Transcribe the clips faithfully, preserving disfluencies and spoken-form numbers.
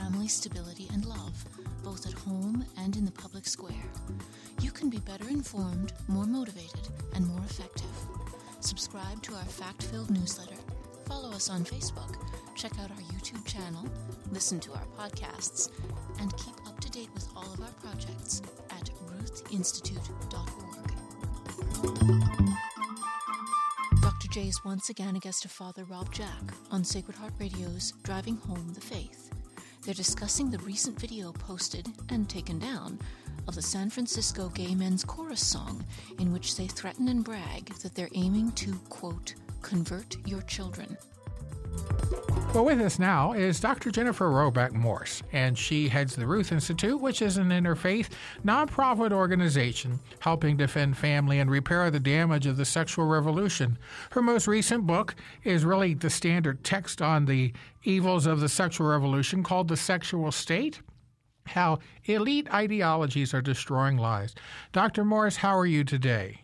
family stability and love, both at home and in the public square. You can be better informed, more motivated, and more effective. Subscribe to our fact-filled newsletter, follow us on Facebook, check out our YouTube channel, listen to our podcasts, and keep up to date with all of our projects at ruth institute dot org. Doctor J is once again a guest of Father Rob Jack on Sacred Heart Radio's Driving Home the Faith. They're discussing the recent video posted and taken down of the San Francisco Gay Men's Chorus song in which they threaten and brag that they're aiming to, quote, convert your children. Well, with us now is Doctor Jennifer Roback Morse, and she heads the Ruth Institute, which is an interfaith, nonprofit organization helping defend family and repair the damage of the sexual revolution. Her most recent book is really the standard text on the evils of the sexual revolution called The Sexual State: How Elite Ideologies Are Destroying Lives. Doctor Morse, how are you today?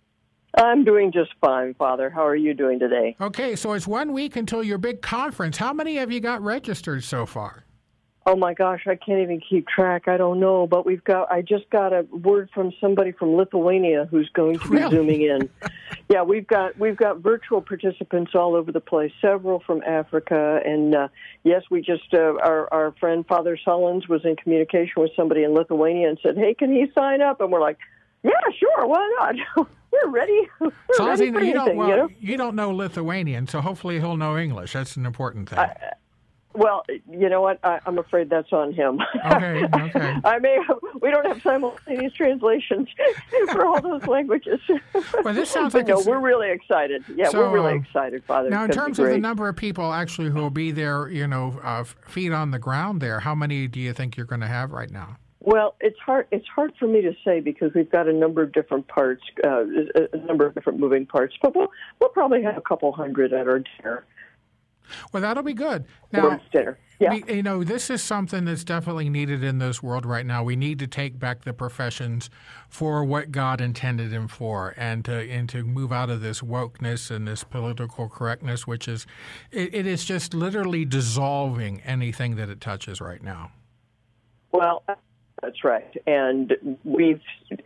I'm doing just fine, Father. How are you doing today? Okay, so it's one week until your big conference. How many have you got registered so far? Oh, my gosh, I can't even keep track. I don't know, but we've got, I just got a word from somebody from Lithuania who's going to be Really? zooming in. Yeah, we've got, we've got virtual participants all over the place, several from Africa, and uh, yes, we just, uh, our, our friend Father Sullins was in communication with somebody in Lithuania and said, hey, can he sign up? And we're like, yeah, sure, why not? We're ready. We're so ready you, for you, anything, don't, well, you know? you don't know Lithuanian, so hopefully he'll know English. That's an important thing. I, well, you know what? I, I'm afraid that's on him. Okay, okay. I may have, we don't have simultaneous translations for all those languages. Well, this sounds but like no, it's, we're really excited. Yeah, so, we're really uh, excited, Father. Now, in It's gonna terms be of the great. number of people actually who will be there, you know, uh, feet on the ground there, how many do you think you're going to have right now? Well, it's hard. It's hard for me to say because we've got a number of different parts, uh, a number of different moving parts. But we'll we'll probably have a couple hundred at our dinner. Well, that'll be good. Now, dinner. Yeah. we, you know, this is something that's definitely needed in this world right now. We need to take back the professions for what God intended them for, and to and to move out of this wokeness and this political correctness, which is it, it is just literally dissolving anything that it touches right now. Well, that's right. And we've,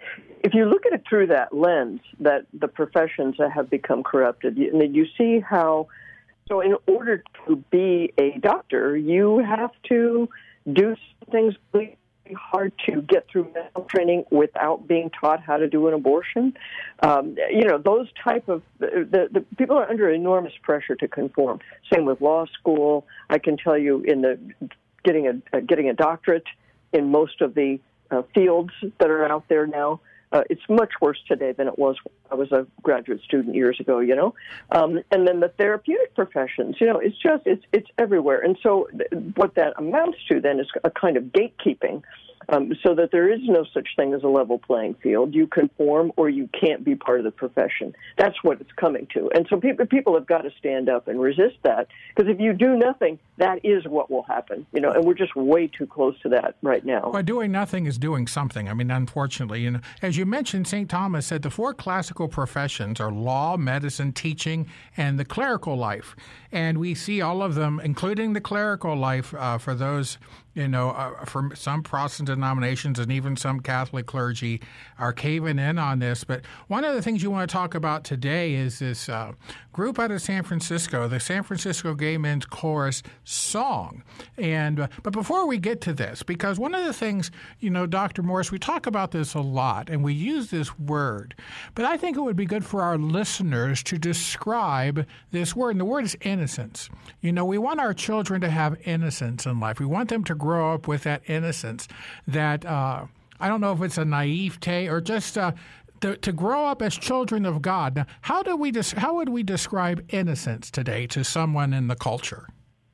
if you look at it through that lens, that the professions have become corrupted, and you see how, so in order to be a doctor, you have to do things really hard to get through medical training without being taught how to do an abortion. Um, you know, those type of, the, the people are under enormous pressure to conform. Same with law school. I can tell you in the getting a, uh, getting a doctorate, in most of the uh, fields that are out there now. Uh, it's much worse today than it was when I was a graduate student years ago, you know. Um, and then the therapeutic professions, you know, it's just, it's it's everywhere. And so th- what that amounts to then is a kind of gatekeeping, um, so that there is no such thing as a level playing field. You conform or you can't be part of the profession. That's what it's coming to. And so people people have got to stand up and resist that, because if you do nothing, that is what will happen, you know, and we're just way too close to that right now. Well, doing nothing is doing something. I mean, unfortunately, you know, as you mentioned, Saint Thomas said the four classical professions are law, medicine, teaching, and the clerical life. And we see all of them, including the clerical life, uh, for those, you know, uh, from some Protestant denominations and even some Catholic clergy are caving in on this. But one of the things you want to talk about today is this uh, group out of San Francisco, the San Francisco Gay Men's Chorus song. And uh, but before we get to this, because one of the things, you know, Doctor Morse, we talk about this a lot and we use this word, but I think it would be good for our listeners to describe this word. And the word is innocence. You know, we want our children to have innocence in life. We want them to grow up with that innocence, that uh, I don't know if it's a naivete or just uh, to, to grow up as children of God. Now, how do we des- how would we describe innocence today to someone in the culture?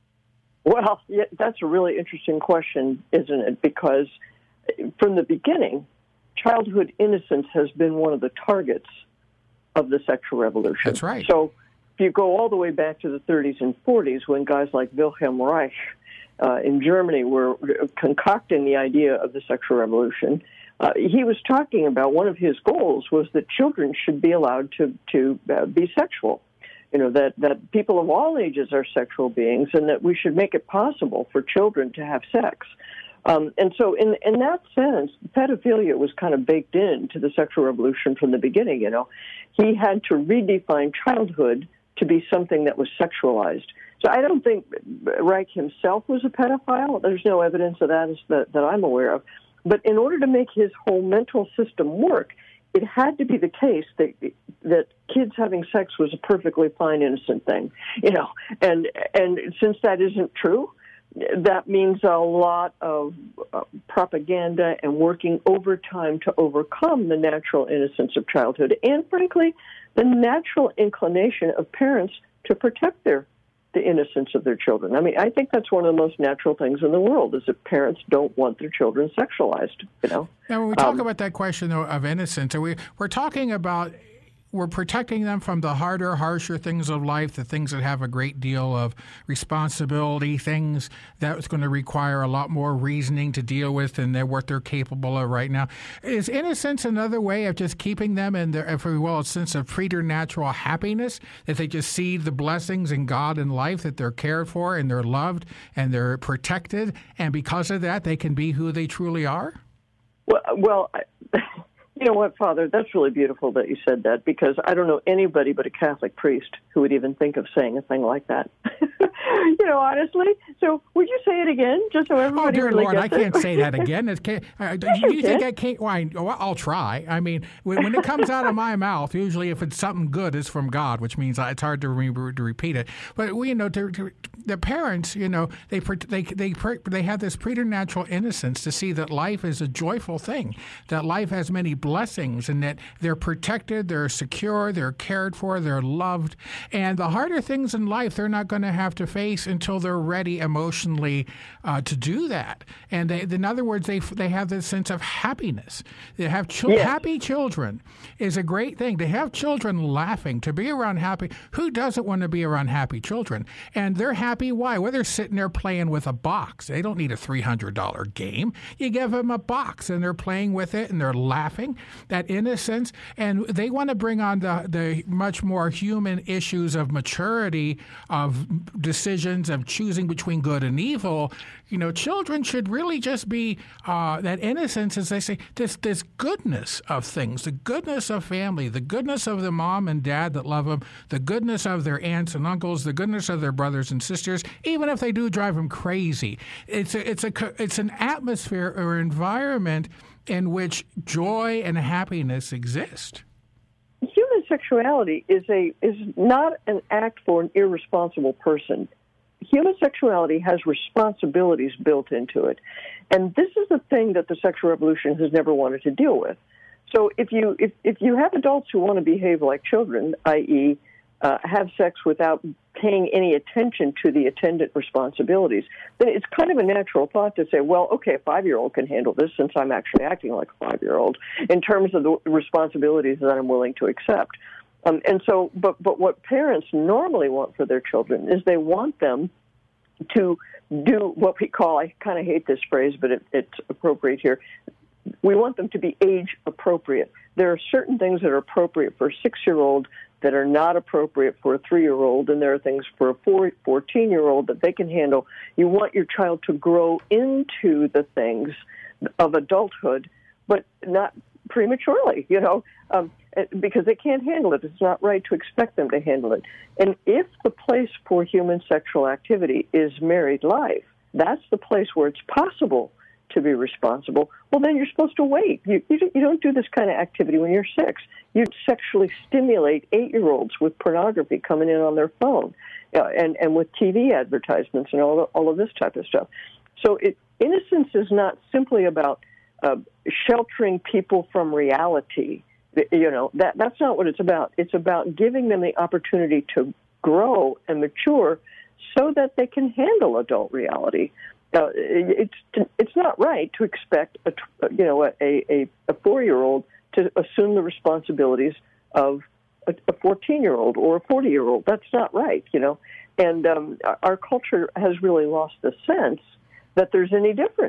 Well, yeah, that's a really interesting question, isn't it? Because from the beginning, childhood innocence has been one of the targets of the sexual revolution. That's right. So if you go all the way back to the thirties and forties, when guys like Wilhelm Reich uh, in Germany were concocting the idea of the sexual revolution, uh, he was talking about one of his goals was that children should be allowed to, to uh, be sexual. you know, that, that people of all ages are sexual beings and that we should make it possible for children to have sex. Um, and so in in that sense, pedophilia was kind of baked into the sexual revolution from the beginning, you know. He had to redefine childhood to be something that was sexualized. So I don't think Reich himself was a pedophile. There's no evidence of that that, that I'm aware of. But in order to make his whole mental system work, it had to be the case that that kids having sex was a perfectly fine, innocent thing, you know. And and since that isn't true, that means a lot of uh, propaganda and working overtime to overcome the natural innocence of childhood and, frankly, the natural inclination of parents to protect their the innocence of their children. I mean, I think that's one of the most natural things in the world is that parents don't want their children sexualized, you know. Now, when we talk um, about that question of innocence, are we, we're talking about we're protecting them from the harder, harsher things of life, the things that have a great deal of responsibility, things that's going to require a lot more reasoning to deal with than they're, what they're capable of right now. Is innocence another way of just keeping them in their, if we will, a sense of preternatural happiness, that they just see the blessings in God and life, that they're cared for and they're loved and they're protected, and because of that, they can be who they truly are? Well, well I, you know what, Father, that's really beautiful that you said that, because I don't know anybody but a Catholic priest who would even think of saying a thing like that. You know, honestly. So would you say it again, just so everybody Oh, dear really Lord, gets I it? can't say that again. It can't, uh, do Yes, you you think can. I can't? Why? Well, I'll try. I mean, when, when it comes out of my mouth, usually if it's something good, it's from God, which means it's hard to, re- to repeat it. But we, you know, to, to, the parents, you know, they they they they have this preternatural innocence to see that life is a joyful thing, that life has many blessings, and that they're protected, they're secure, they're cared for, they're loved, and the harder things in life they're not going to have to face until they're ready emotionally uh, to do that. And they, in other words, they they have this sense of happiness. They have chil- Yes. happy children is a great thing. To have children laughing, to be around happy. Who doesn't want to be around happy children? And they're happy. Why? Well, they're sitting there playing with a box. They don't need a three hundred dollars game. You give them a box, and they're playing with it, and they're laughing. That innocence, and they want to bring on the the much more human issues of maturity, of decisions, of choosing between good and evil. You know, children should really just be uh, that innocence, as they say, this this goodness of things, the goodness of family, the goodness of the mom and dad that love them, the goodness of their aunts and uncles, the goodness of their brothers and sisters, even if they do drive them crazy. It's a, it's a it's an atmosphere or environment in which joy and happiness exist. Human sexuality is a is not an act for an irresponsible person. Human sexuality has responsibilities built into it. And this is the thing that the sexual revolution has never wanted to deal with. So if you if, if you have adults who want to behave like children, that is, uh, have sex without paying any attention to the attendant responsibilities, then it's kind of a natural thought to say, well, okay, a five-year-old can handle this since I'm actually acting like a five-year-old in terms of the responsibilities that I'm willing to accept. Um, and so, but but what parents normally want for their children is they want them to do what we call, I kind of hate this phrase, but it, it's appropriate here, we want them to be age appropriate. There are certain things that are appropriate for a six-year-old that are not appropriate for a three-year-old, and there are things for a four, fourteen-year-old that they can handle. You want your child to grow into the things of adulthood, but not prematurely, you know, um, because they can't handle it. It's not right to expect them to handle it. And if the place for human sexual activity is married life, that's the place where it's possible to be responsible, well, then you're supposed to wait. You, you, you don't do this kind of activity when you're six. You sexually stimulate eight-year-olds with pornography coming in on their phone uh, and, and with T V advertisements and all, all of this type of stuff. So it, innocence is not simply about uh, sheltering people from reality. You know, that that's not what it's about. It's about giving them the opportunity to grow and mature so that they can handle adult reality. Uh, it's it's not right to expect a you know a a, a four-year-old to assume the responsibilities of a, a fourteen-year-old or a forty-year-old. That's not right, you know. And um, our culture has really lost the sense that there's any difference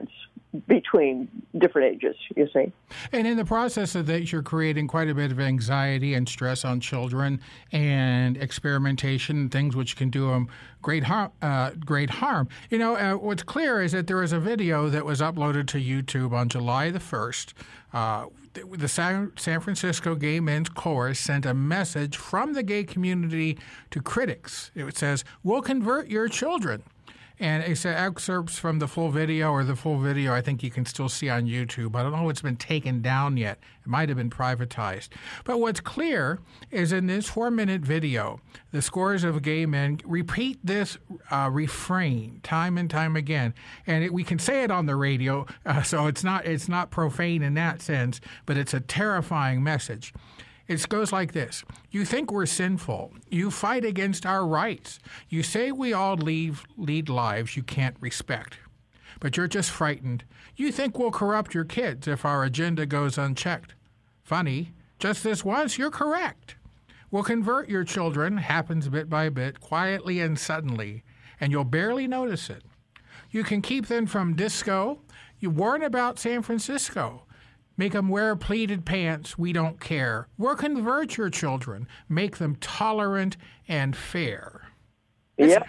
between different ages, you see. And in the process of that, you're creating quite a bit of anxiety and stress on children, and experimentation and things which can do them great harm. Uh, great harm. You know, uh, what's clear is that there is a video that was uploaded to YouTube on July the first. Uh, the San, San Francisco Gay Men's Chorus sent a message from the gay community to critics. It says, "We'll convert your children." And it's excerpts from the full video, or the full video I think you can still see on YouTube. I don't know if it's been taken down yet. It might have been privatized. But what's clear is in this four-minute video, the scores of gay men repeat this uh, refrain time and time again. And it, we can say it on the radio, uh, so it's not it's not profane in that sense, but it's a terrifying message. It goes like this. You think we're sinful. You fight against our rights. You say we all leave, lead lives you can't respect. But you're just frightened. You think we'll corrupt your kids if our agenda goes unchecked. Funny, just this once, you're correct. We'll convert your children, happens bit by bit, quietly and suddenly, and you'll barely notice it. You can keep them from disco. You warn about San Francisco. Make them wear pleated pants. We don't care. We'll convert your children. Make them tolerant and fair. Yep.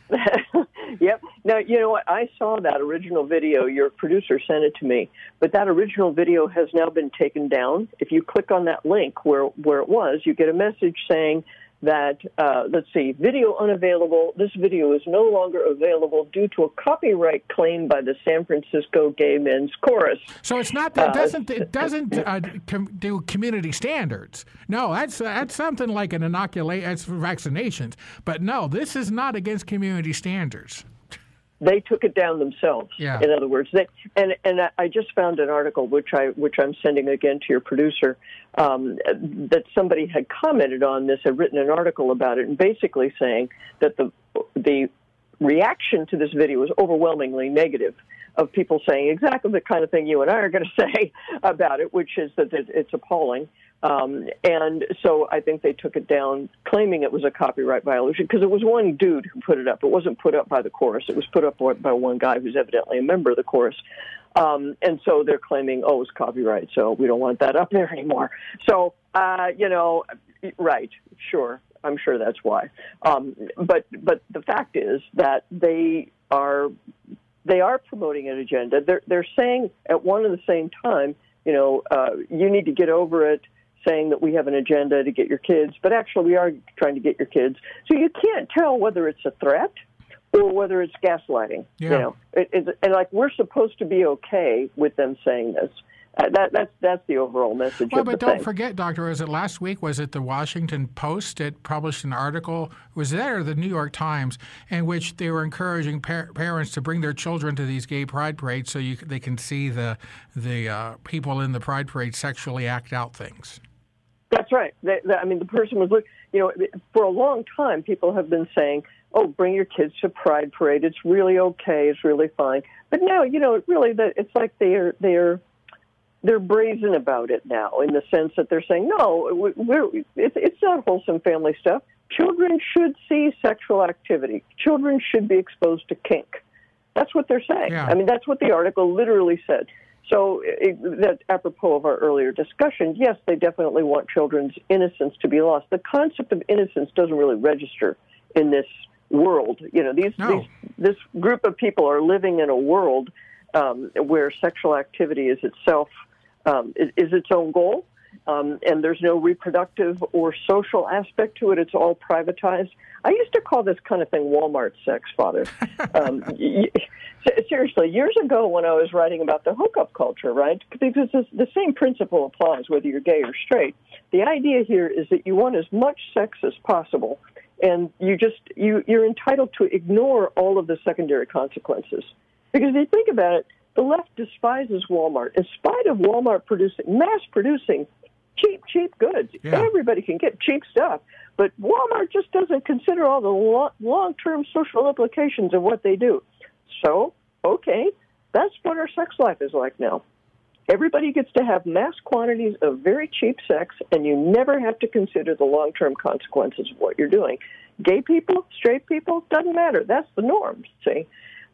Yep. Now, you know what? I saw that original video. Your producer sent it to me. But that original video has now been taken down. If you click on that link where, where it was, you get a message saying that, uh, let's see, video unavailable. This video is no longer available due to a copyright claim by the San Francisco Gay Men's Chorus. So it's not that it doesn't it doesn't uh, com- do community standards. No, that's that's something like an inoculate. That's for vaccinations. But no, this is not against community standards. They took it down themselves. Yeah. In other words, they, and and I just found an article which I which I'm sending again to your producer, um, that somebody had commented on this, had written an article about it, and basically saying that the the reaction to this video was overwhelmingly negative, of people saying exactly the kind of thing you and I are going to say about it, which is that it's appalling. Um, and so I think they took it down, claiming it was a copyright violation, because it was one dude who put it up. It wasn't put up by the chorus. It was put up by one guy who's evidently a member of the chorus. Um, and so they're claiming, oh, it's copyright, so we don't want that up there anymore. So, uh, you know, right, sure, I'm sure that's why. Um, but but the fact is that they are they are promoting an agenda. They're they're saying at one and the same time, you know, uh, you need to get over it, saying that we have an agenda to get your kids, but actually we are trying to get your kids. So you can't tell whether it's a threat or whether it's gaslighting. Yeah. You know, it, it, and like we're supposed to be okay with them saying this. Uh, that, that's that's the overall message. Well, of but the don't thing. forget, Doctor, was it last week? Was it the Washington Post that published an article? Was that or the New York Times, in which they were encouraging par- parents to bring their children to these gay pride parades so you, they can see the the uh, people in the pride parade sexually act out things? That's right. They, they, I mean, the person was looking. You know, for a long time, people have been saying, "Oh, bring your kids to Pride Parade. It's really okay. It's really fine." But now, you know, really, that it's like they're they're. They're brazen about it now, in the sense that they're saying, no, we're, it's, it's not wholesome family stuff. Children should see sexual activity. Children should be exposed to kink. That's what they're saying. Yeah. I mean, that's what the article literally said. So it, that apropos of our earlier discussion, yes, they definitely want children's innocence to be lost. The concept of innocence doesn't really register in this world. You know, these, no. these this group of people are living in a world um, where sexual activity is itself Um, is, is its own goal, um, and there's no reproductive or social aspect to it. It's all privatized. I used to call this kind of thing Walmart sex, Father. Um, y- seriously, years ago when I was writing about the hookup culture, right, because it's the same principle applies whether you're gay or straight. The idea here is that you want as much sex as possible, and you just you, you're entitled to ignore all of the secondary consequences. Because if you think about it, the left despises Walmart. In spite of Walmart producing, mass producing cheap, cheap goods, yeah. Everybody can get cheap stuff. But Walmart just doesn't consider all the lo- long-term social implications of what they do. So, okay, that's what our sex life is like now. Everybody gets to have mass quantities of very cheap sex, and you never have to consider the long-term consequences of what you're doing. Gay people, straight people, doesn't matter. That's the norm, see?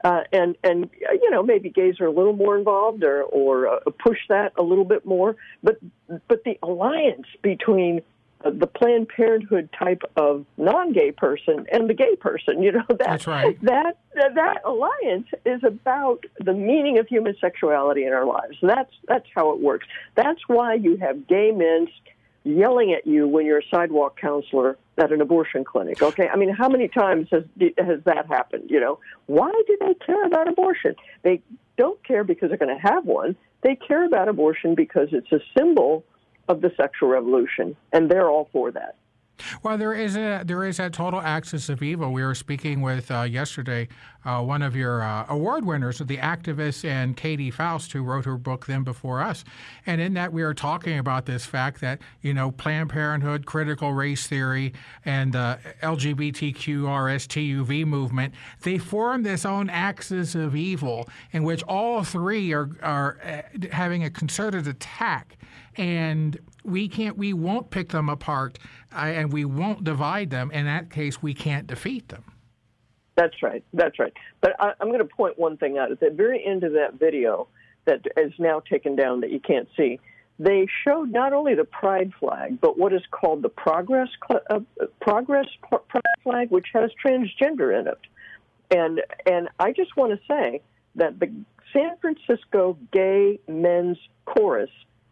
Uh, and, and you know, maybe gays are a little more involved or, or uh, push that a little bit more. But, but the alliance between uh, the Planned Parenthood type of non-gay person and the gay person, you know, that, That's right. that, that alliance is about the meaning of human sexuality in our lives. That's, that's how it works. That's why you have gay men yelling at you when you're a sidewalk counselor at an abortion clinic, okay? I mean, how many times has has that happened, you know? Why do they care about abortion? They don't care because they're going to have one. They care about abortion because it's a symbol of the sexual revolution, and they're all for that. Well, there is a there is that total axis of evil. We were speaking with uh, yesterday uh, one of your uh, award winners, the activist, and Katie Faust, who wrote her book Them Before Us. And in that, we were talking about this fact that, you know, Planned Parenthood, critical race theory, and the L G B T Q R S T U V movement, they form this own axis of evil in which all three are are having a concerted attack. And we can't, we won't pick them apart, uh, and we won't divide them. In that case, we can't defeat them. That's right. That's right. But I, I'm going to point one thing out. At the very end of that video that is now taken down that you can't see, they showed not only the pride flag, but what is called the progress uh, progress pride flag, which has transgender in it. And and I just want to say that the San Francisco Gay Men's Chorus,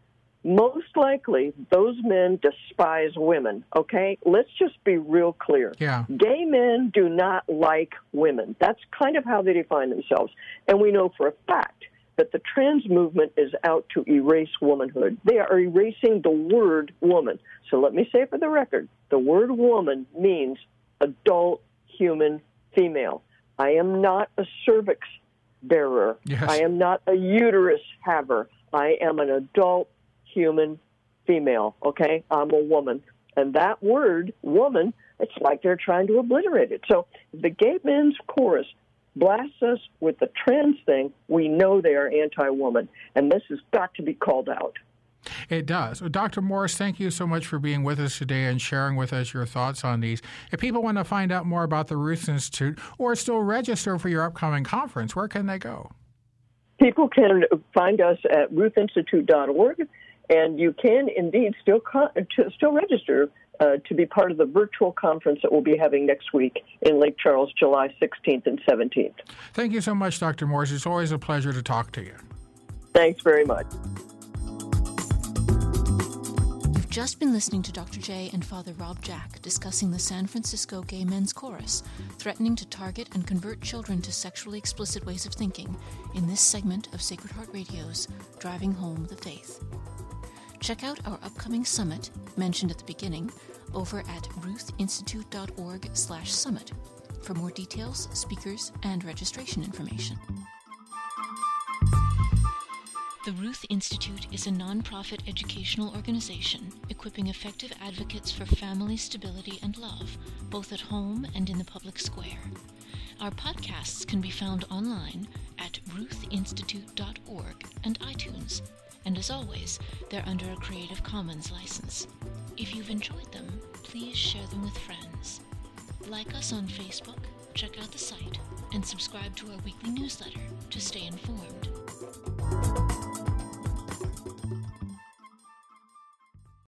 most likely, those men despise women, okay? Let's just be real clear. Yeah. Gay men do not like women. That's kind of how they define themselves. And we know for a fact that the trans movement is out to erase womanhood. They are erasing the word woman. So let me say for the record, the word woman means adult human female. I am not a cervix bearer. Yes. I am not a uterus haver. I am an adult human female, okay? I'm a woman. And that word, woman, it's like they're trying to obliterate it. So the Gay Men's Chorus blasts us with the trans thing. We know they are anti-woman, and this has got to be called out. It does. Well, Doctor Morse, thank you so much for being with us today and sharing with us your thoughts on these. If people want to find out more about the Ruth Institute or still register for your upcoming conference, where can they go? People can find us at ruth institute dot org. And you can indeed still con- to still register uh, to be part of the virtual conference that we'll be having next week in Lake Charles, July sixteenth and seventeenth. Thank you so much, Doctor Morse. It's always a pleasure to talk to you. Thanks very much. You've just been listening to Doctor J and Father Rob Jack discussing the San Francisco Gay Men's Chorus, threatening to target and convert children to sexually explicit ways of thinking in this segment of Sacred Heart Radio's Driving Home the Faith. Check out our upcoming summit, mentioned at the beginning, over at ruth institute dot org slash summit for more details, speakers, and registration information. The Ruth Institute is a nonprofit educational organization equipping effective advocates for family stability and love, both at home and in the public square. Our podcasts can be found online at ruth institute dot org and iTunes. And as always, they're under a Creative Commons license. If you've enjoyed them, please share them with friends. Like us on Facebook, check out the site, and subscribe to our weekly newsletter to stay informed.